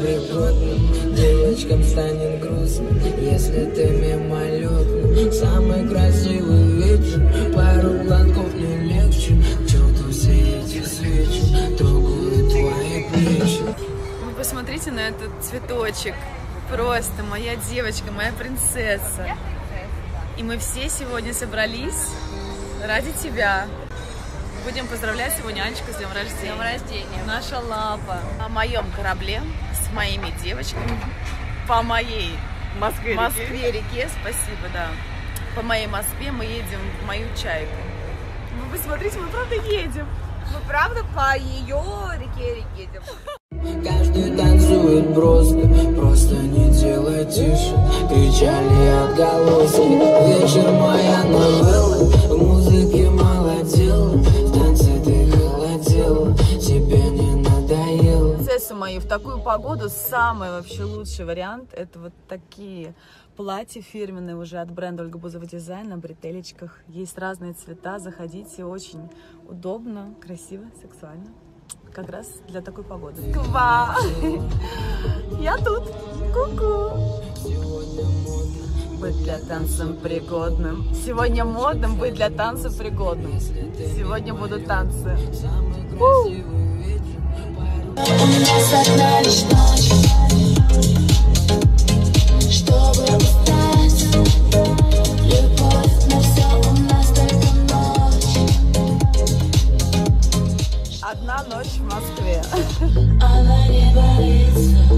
пригодным. Девочкам станет грустно, если ты мимолетным. Самый красивый вечер, пару глотков не легче. К черту все эти свечи, трогают твои плечи. Вы посмотрите на этот цветочек. Просто моя девочка, моя принцесса. И мы все сегодня собрались ради тебя. Будем поздравлять сегодня Анечку с днем рождения. С днем рождения. Наша лапа. На моем корабле с моими девочками. По моей Москве-реке. Спасибо, да. По моей Москве мы едем в мою чайку. Вы посмотрите, мы правда едем. Мы правда по ее реке едем. Каждый танцует просто не делай тише. Кричали отголоски, вечер моя новелла. В музыке мало дела, в танце ты холодела, тебе не надоело. Принцессы мои, в такую погоду самый вообще лучший вариант — это вот такие платья фирменные уже от бренда Ольга Бузова Дизайн на бретелечках. Есть разные цвета, заходите, очень удобно, красиво, сексуально. Как раз для такой погоды. Я тут. Ку-ку. Быть для танцев пригодным. Сегодня модным быть для танцев пригодным. Сегодня будут танцы. У нас одна лишь ночь, чтобы устать. Любовь на все, у нас только ночь. Одна ночь в Москве. Она не боится,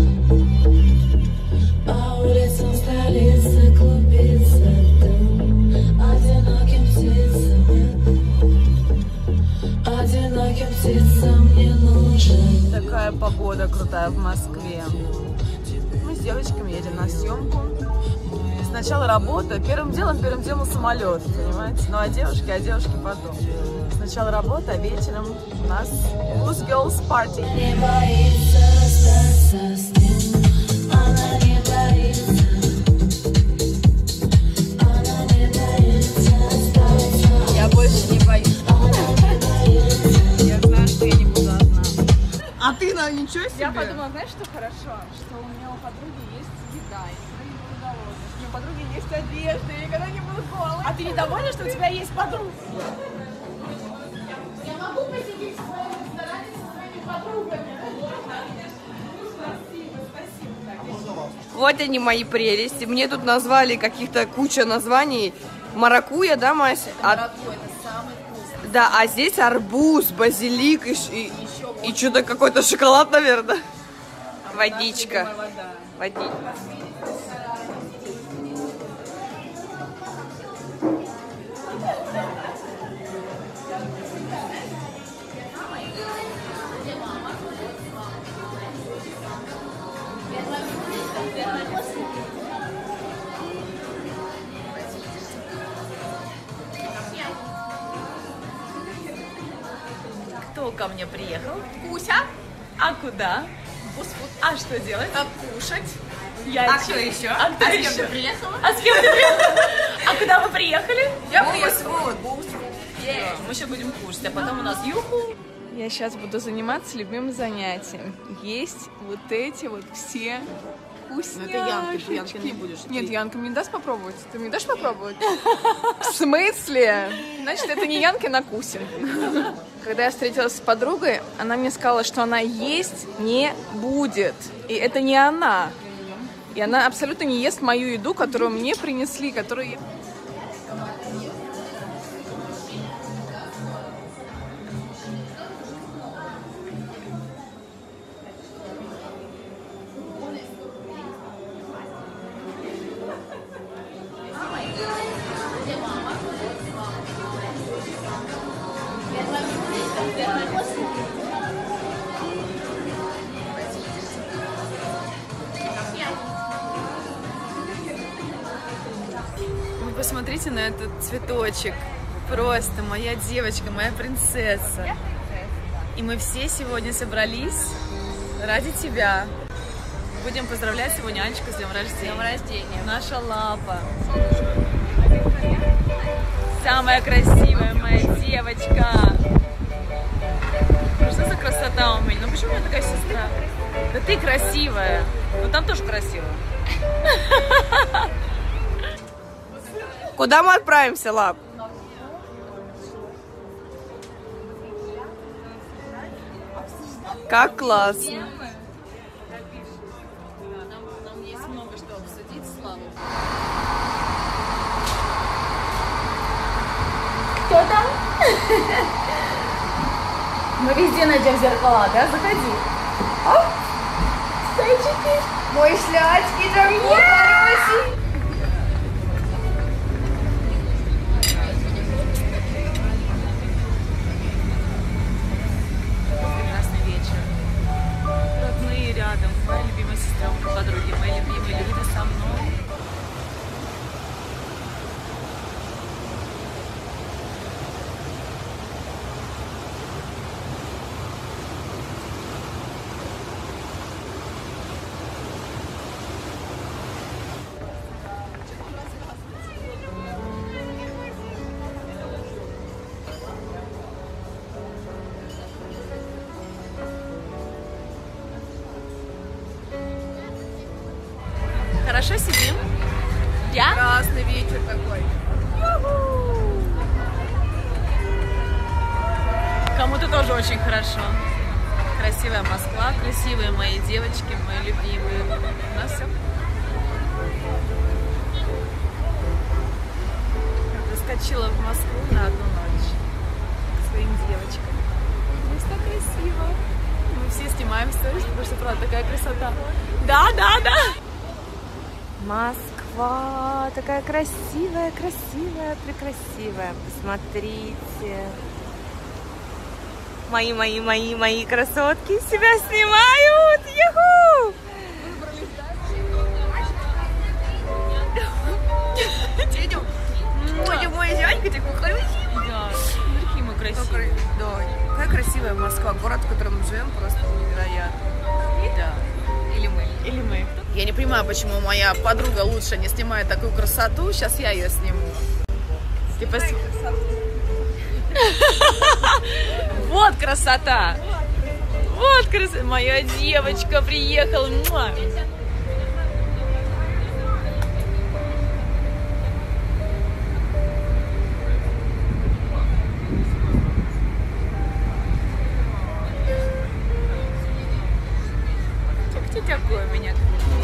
по улицам столицы клубится дым. Одиноким птицам не нужен. Такая погода крутая в Москве. Мы с девочками едем на съемку. Сначала работа, первым делом самолет, понимаете? Ну а девушки потом. Сначала работа, а вечером у нас Blues Girls Party. Не боится расстаться с ним. Она не боится. Она не боится остаться. Я больше не боюсь. Я знаю, что я не буду одна. А ты, ничего себе? Я подумала, знаешь, что хорошо? Что у меня у подруги есть еда, и я не буду голодной. У меня у подруги есть одежда, я никогда не буду голой. А ты недовольна, что у тебя есть подруга? Я могу посидеть в своем ресторане со своими подругами. Спасибо. Вот они, мои прелести. Мне тут назвали каких-то куча названий. Маракуйя, да, Мася? Маракуйя — это самый вкусный. Да, а здесь арбуз, базилик и что-то какой-то шоколад, наверное. Водичка. Водичка. Кто ко мне приехал? Куся. А куда? А что делать? Кушать. Я А кто еще? А кто с еще? кем ты приехала? А с кем ты приехала? А куда вы приехали? Я приехала. Мы сейчас будем кушать, а потом у нас юху. Я сейчас буду заниматься любимым занятием. Есть вот эти вот все вкусняшечки. Это Янка, ты Янка не будешь. Нет, Янка мне даст попробовать. Ты мне дашь попробовать? В смысле? Значит, это не Янкин, а Кусин. Когда я встретилась с подругой, она мне сказала, что она есть не будет. И это не она. И она абсолютно не ест мою еду, которую мне принесли, которую я... Вы посмотрите на этот цветочек. Просто моя девочка, моя принцесса. И мы все сегодня собрались ради тебя. Будем поздравлять сегодня Анечку с днем рождения. С днем рождения. Наша лапа. Самая красивая моя девочка. Что за красота у меня? Ну почему у меня такая сестра? Да ты красивая. Ну там тоже красиво. Куда мы отправимся, Лап? Как классно. Нам есть много что обсудить, Слава. Кто там? Мы везде найдем зеркала, да? Заходи. Оп! Зайчики. Мой шляцкий дорогой. Прекрасный вечер. Родные рядом. Моя любимая сестренка, подруги, мои любимые люди со мной. Хорошо сидим? Я? Прекрасный вечер такой. Кому-то тоже очень хорошо. Красивая Москва, красивые мои девочки, мои любимые. У нас все. Заскочила в Москву на одну ночь к своим девочкам. Здесь так красиво. Мы все снимаем сторис, потому что, правда, такая красота. Да, да, да. Москва такая красивая, красивая, прекрасивая. Посмотрите. Мои красотки себя снимают. Юху! Ой, мой зянька такой хороший. Да, какие мы красивые. Да, какая красивая Москва, город, в котором мы живем, просто невероятно. Да. Или мы. Или мы. Я не понимаю, почему моя подруга лучше не снимает такую красоту. Сейчас я ее сниму. Типа... Вот красота! Вот красота! Моя девочка приехала! Муа! Такое у меня.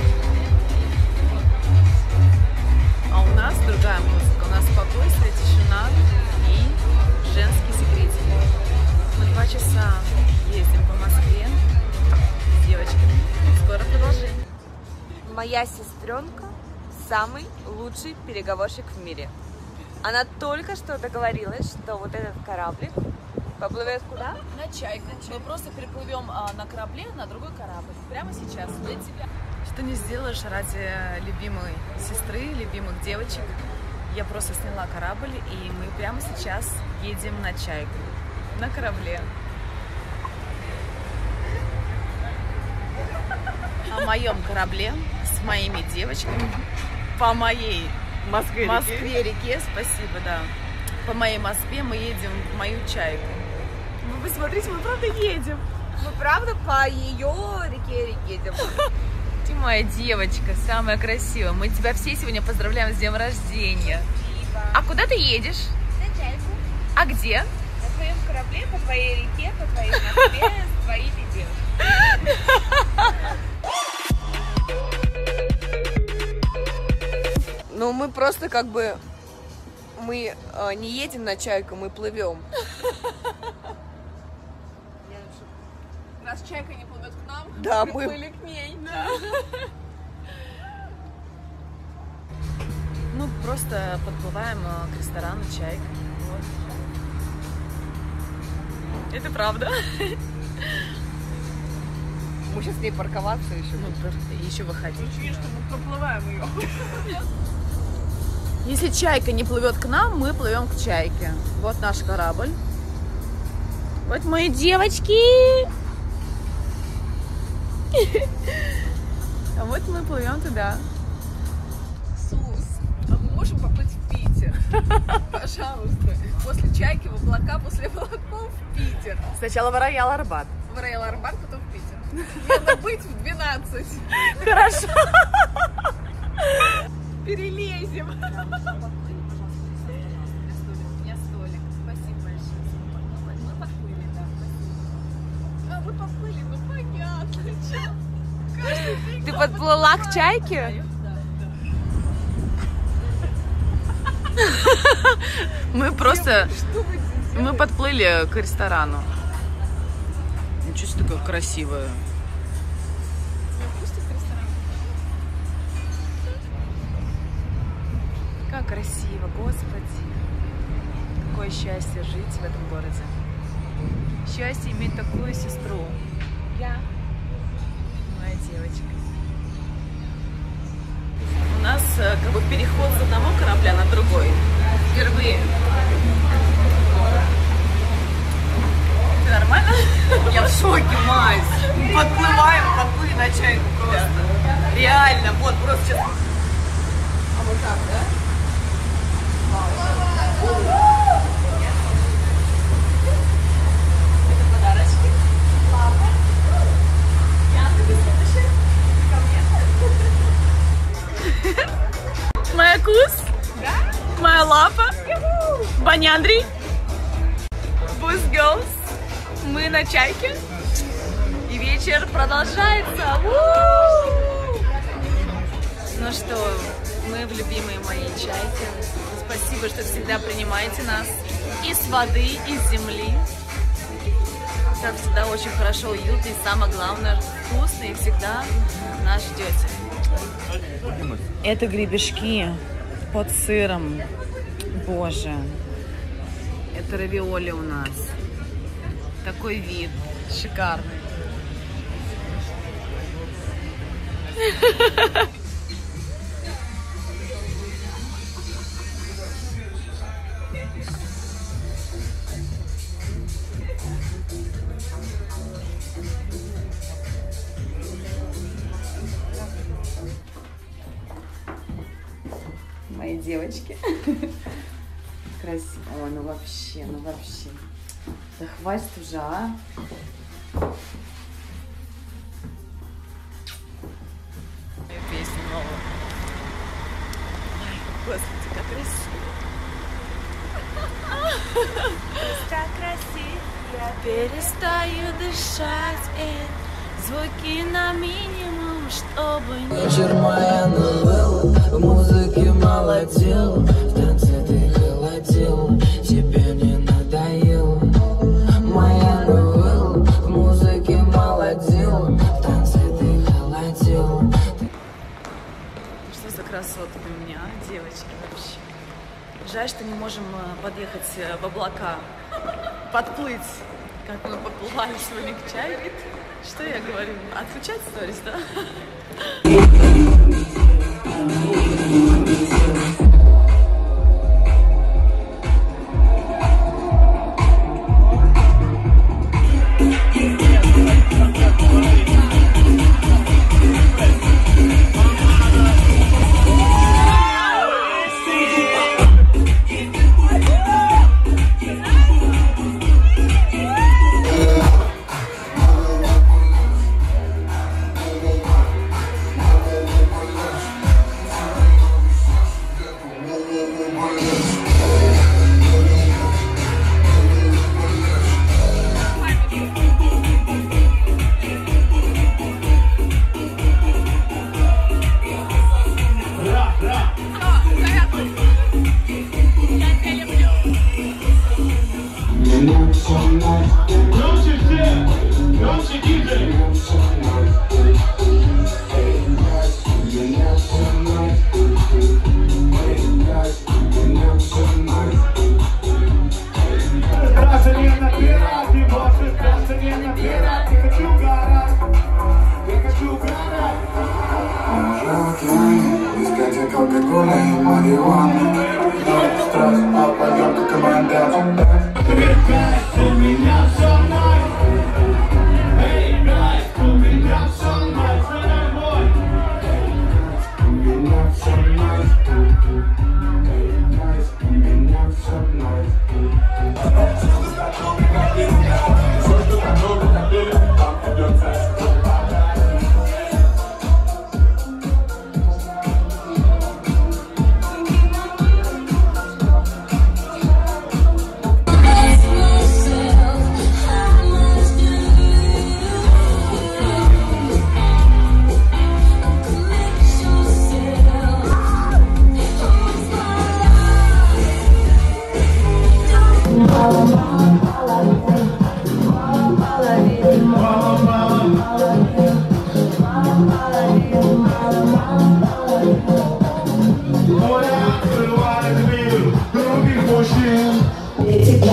А у нас другая музыка. У нас спокойствие, тишина и женский секретик. Мы 2 часа ездим по Москве с девочками. Скоро продолжение. Моя сестренка самый лучший переговорщик в мире. Она только что договорилась, что вот этот кораблик поплывет куда? На Чайку. Мы просто переплывем на корабле на другой корабль. Прямо сейчас для тебя. Что не сделаешь ради любимой сестры, любимых девочек. Я просто сняла корабль, и мы прямо сейчас едем на Чайку. На корабле. На моем корабле с моими девочками по моей Москве-реке, спасибо, да. По моей Москве мы едем в мою Чайку. Вы посмотрите, мы правда едем. Мы правда по ее реке едем. Ты моя девочка, самая красивая. Мы тебя все сегодня поздравляем с днем рождения. Спасибо. А куда ты едешь? На Чайку. А где? На твоем корабле, по твоей реке, по твоей Москве, с твоими девушками. Ну, мы просто как бы... Мы не едем на Чайку, мы плывем. Раз Чайка не плывет к нам, Да, мы мы... плыли к ней. Да. Ну, просто подплываем к ресторану Чайка. Вот. Это правда. Мы сейчас с ней парковаться еще. Ну, еще выходить. Чуешь, что мы проплываем ее. Если Чайка не плывет к нам, мы плывем к Чайке. Вот наш корабль. Вот мои девочки. А вот мы плывем туда. Сус, а мы можем поплыть в Питер? Пожалуйста. После Чайки в облака, после облаков в Питер. Сначала в Роял Арбат. В Роял Арбат, потом в Питер. Надо быть в 12. Хорошо. Перелезем. У меня столик. Спасибо большое. Мы подплыли, да. А, вы подплыли, ну понятно. Ты подплыла к чайке? Мы просто... Мы подплыли к ресторану. Ничего себе такое красивое. Как красиво, господи. Какое счастье жить в этом городе. Счастье иметь такую сестру. Я. Моя девочка. У нас как бы переход с одного корабля на другой. Впервые. Ты нормально? Я в шоке, Мась. Подплыли на чайку просто. Реально, вот просто сейчас. А вот так, да? Это подарочки. Ладно. Я тебе следующая. Моя кус. Да? Моя лапа. Баняндри. Boost Girls. Мы на чайке. И вечер продолжается. Ну что, мы в любимой моей чайке. Спасибо, что всегда принимаете нас из воды, из земли. Как всегда, очень хорошо, уютно и самое главное, вкусно, и всегда нас ждете. Это гребешки под сыром. Боже. Это равиоли у нас. Такой вид. Шикарный. Мои девочки. Красиво. Ой, ну вообще. Да хватит уже, а? Песню новую. Ой, господи, как красиво. Так красиво. Я перестаю дышать, звуки на минимум, чтобы не... Вечер моя новелла, в музыке молодел, в танце ты холодел, тебе не надоело. Моя новелла, в музыке молодел, в танце ты холодел. Что за красота у меня, девочки, вообще. Жаль, что не можем подъехать в облака, подплыть, как мы подплывали сегодня к чайке. Что я говорю? Отключать сторис, да? У меня со мной, эй, гайс,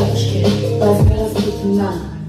девушки, возьми распутина.